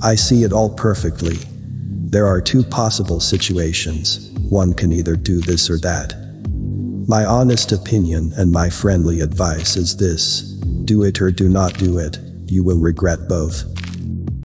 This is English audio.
I see it all perfectly. There are two possible situations. One can either do this or that. My honest opinion and my friendly advice is this: do it or do not do it. You will regret both.